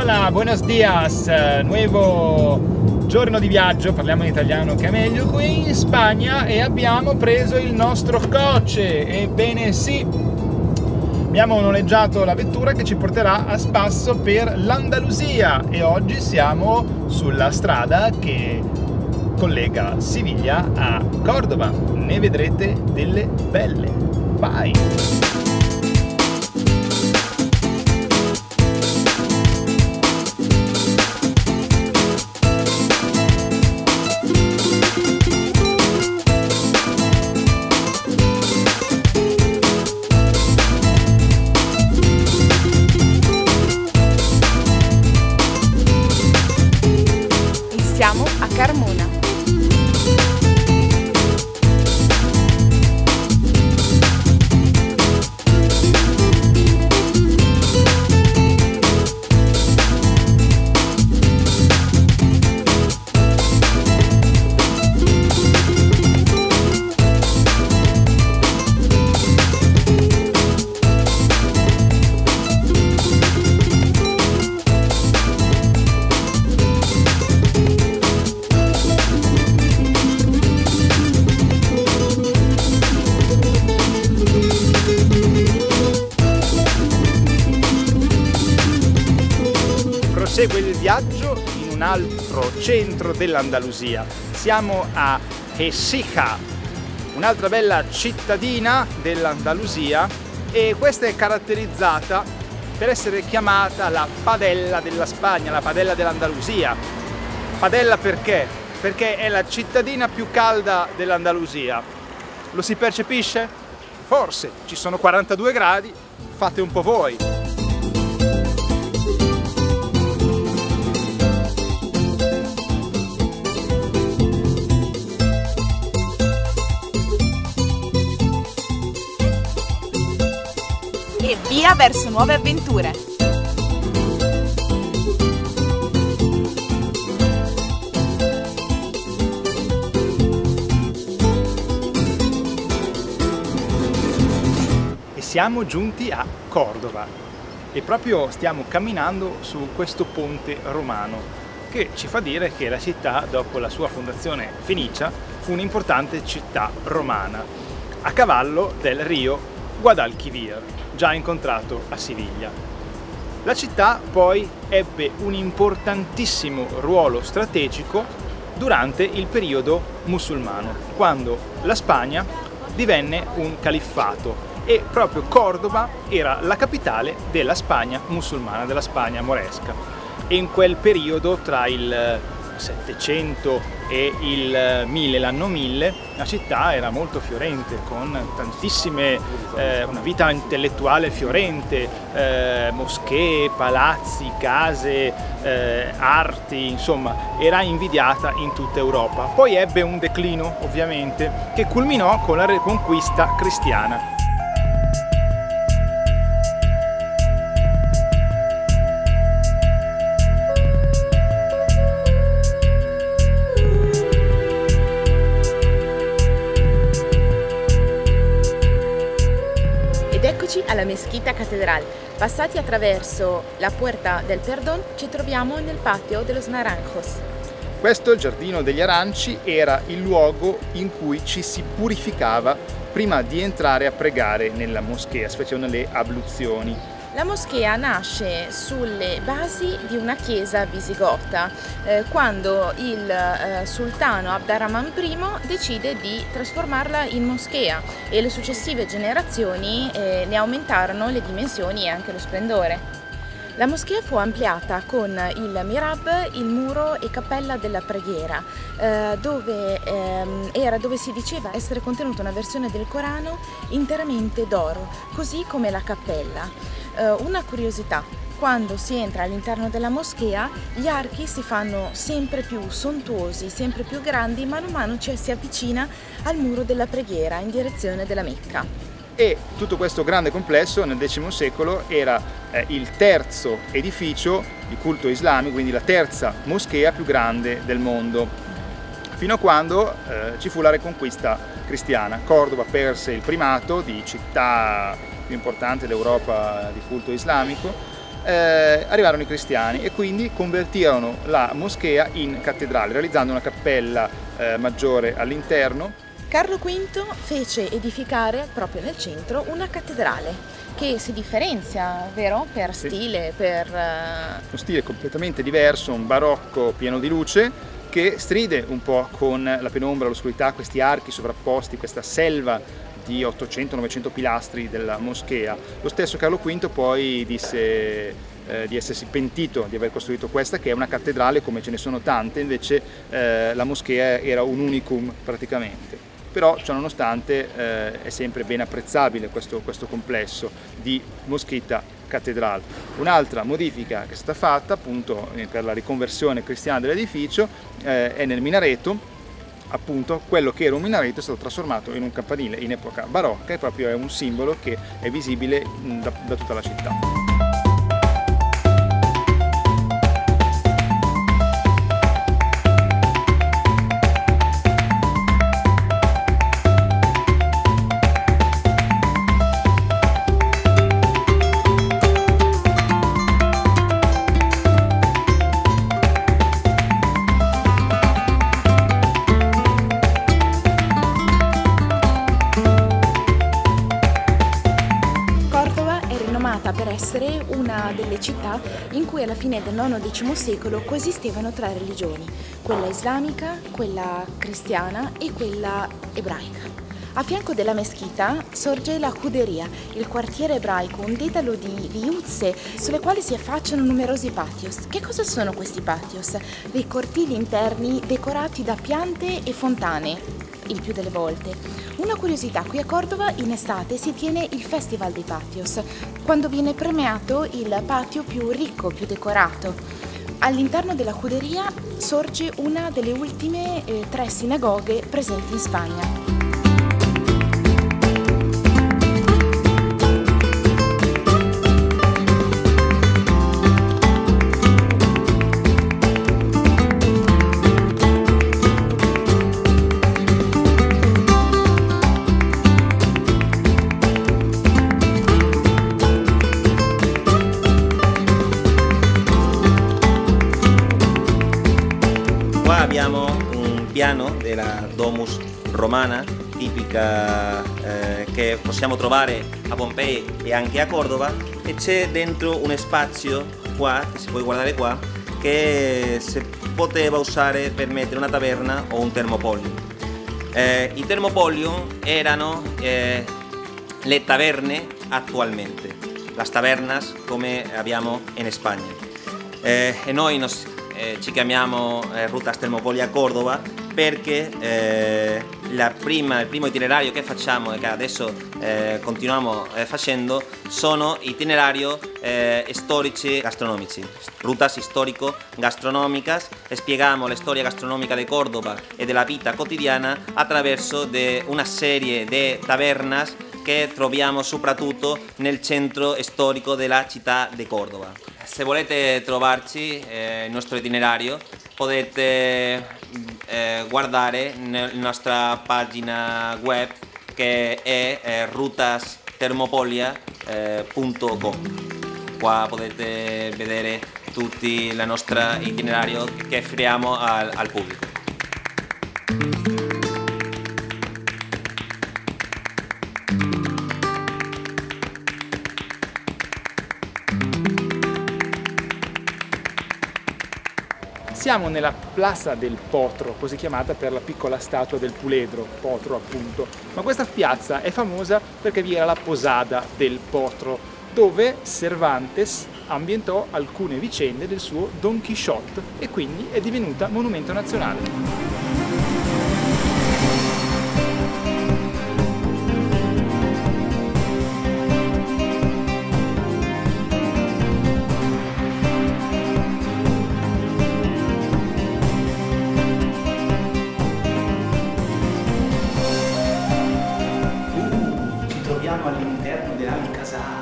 Hola, buenos dias, nuovo giorno di viaggio, parliamo in italiano che è meglio, qui in Spagna, e abbiamo preso il nostro coche. Ebbene sì, abbiamo noleggiato la vettura che ci porterà a spasso per l'Andalusia e oggi siamo sulla strada che collega Siviglia a Cordova. Ne vedrete delle belle. Vai! Siamo a Carmona. Prosegue il viaggio in un altro centro dell'Andalusia. Siamo a Écija, un'altra bella cittadina dell'Andalusia, e questa è caratterizzata per essere chiamata la padella della Spagna, la padella dell'Andalusia. Padella perché? Perché è la cittadina più calda dell'Andalusia. Lo si percepisce? Forse, ci sono 42 gradi, fate un po' voi. E via verso nuove avventure! E siamo giunti a Cordova e proprio stiamo camminando su questo ponte romano che ci fa dire che la città, dopo la sua fondazione fenicia, fu un'importante città romana a cavallo del Rio Guadalquivir, già incontrato a Siviglia. La città poi ebbe un importantissimo ruolo strategico durante il periodo musulmano, quando la Spagna divenne un califfato e proprio Cordova era la capitale della Spagna musulmana, della Spagna moresca. E in quel periodo, tra il 700 e il 1000, l'anno 1000, la città era molto fiorente, con tantissime, una vita intellettuale fiorente, moschee, palazzi, case, arti, insomma era invidiata in tutta Europa. Poi ebbe un declino ovviamente che culminò con la riconquista cristiana. Alla Mesquita Catedral. Passati attraverso la Puerta del Perdón, ci troviamo nel patio de los Naranjos. Questo, il Giardino degli Aranci, era il luogo in cui ci si purificava prima di entrare a pregare nella moschea, si facevano le abluzioni. La moschea nasce sulle basi di una chiesa visigota, quando il sultano Abd-ar-Rahman I decide di trasformarla in moschea e le successive generazioni ne aumentarono le dimensioni e anche lo splendore. La moschea fu ampliata con il mihrab, il muro e cappella della preghiera, dove si diceva essere contenuta una versione del Corano interamente d'oro, così come la cappella. Una curiosità: quando si entra all'interno della moschea, gli archi si fanno sempre più sontuosi, sempre più grandi, mano a mano ci si avvicina al muro della preghiera in direzione della Mecca. E tutto questo grande complesso nel X secolo era il terzo edificio di culto islamico, quindi la terza moschea più grande del mondo, fino a quando ci fu la riconquista cristiana. Cordova perse il primato di città più importante d'Europa di culto islamico arrivarono i cristiani e quindi convertirono la moschea in cattedrale, realizzando una cappella maggiore all'interno. Carlo V fece edificare proprio nel centro una cattedrale che si differenzia, vero? Per stile, per... Uno stile completamente diverso, un barocco pieno di luce che stride un po' con la penombra, l'oscurità, questi archi sovrapposti, questa selva di 800-900 pilastri della moschea. Lo stesso Carlo V poi disse di essersi pentito di aver costruito questa, che è una cattedrale come ce ne sono tante, invece la moschea era un unicum praticamente. Però ciononostante è sempre ben apprezzabile questo complesso di moschetta cattedrale. Un'altra modifica che è stata fatta appunto per la riconversione cristiana dell'edificio è nel minareto. Appunto quello che era un minareto è stato trasformato in un campanile in epoca barocca e proprio è un simbolo che è visibile da tutta la città. Per essere una delle città in cui alla fine del IX-X secolo coesistevano tre religioni, quella islamica, quella cristiana e quella ebraica. A fianco della meschita sorge la Juderia, il quartiere ebraico, un dedalo di viuzze sulle quali si affacciano numerosi patios. Che cosa sono questi patios? Dei cortili interni decorati da piante e fontane, il più delle volte. Una curiosità, qui a Cordova in estate si tiene il Festival dei Patios, quando viene premiato il patio più ricco, più decorato. All'interno della Juderia sorge una delle ultime 3 sinagoghe presenti in Spagna. Abbiamo un piano della Domus Romana tipica che possiamo trovare a Pompei e anche a Cordova, e c'è dentro un spazio qua, che si può guardare qua, che si poteva usare per mettere una taverna o un termopolium. I termopolium erano le taverne attualmente, las tavernas come abbiamo in Spagna, e noi ci chiamiamo Rutas Termopolia Cordova perché il primo itinerario che facciamo e che adesso continuiamo facendo sono itinerario storici gastronomici, rutas histórico gastronómicas. Spieghiamo la storia gastronomica di Córdoba e della vita quotidiana attraverso una serie di tavernas che troviamo soprattutto nel centro storico della città di Cordova. Se volete trovarci il nostro itinerario potete guardare nella nostra pagina web che è rutastermopolia.com. Qua potete vedere tutto il nostro itinerario che offriamo al pubblico. Siamo nella Plaza del Potro, così chiamata per la piccola statua del puledro, Potro appunto. Ma questa piazza è famosa perché vi era la posada del Potro, dove Cervantes ambientò alcune vicende del suo Don Quixote e quindi è divenuta monumento nazionale. All'interno dell'Alcazar.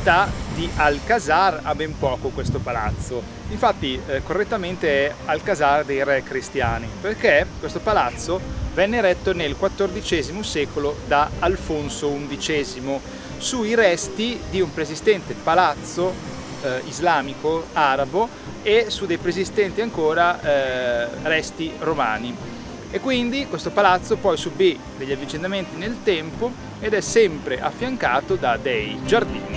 città di Alcázar ha ben poco questo palazzo, infatti correttamente è Alcázar dei re cristiani, perché questo palazzo venne eretto nel XIV secolo da Alfonso XI sui resti di un preesistente palazzo islamico arabo e su dei preesistenti ancora resti romani. E quindi questo palazzo poi subì degli avvicendamenti nel tempo ed è sempre affiancato da dei giardini.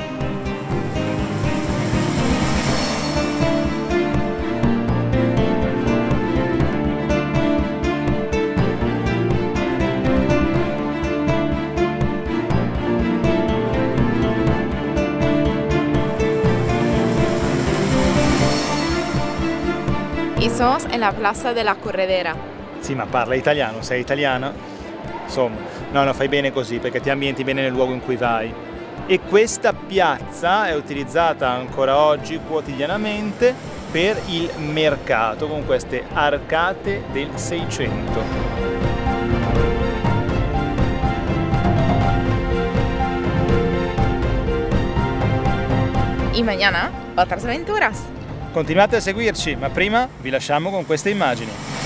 Estamos en la Plaza de la Corredera. Sì, ma parla italiano, sei italiana? Insomma, no, fai bene così perché ti ambienti bene nel luogo in cui vai. E questa piazza è utilizzata ancora oggi quotidianamente per il mercato con queste arcate del 600. Y mañana, otras aventuras. Continuate a seguirci, ma prima vi lasciamo con queste immagini.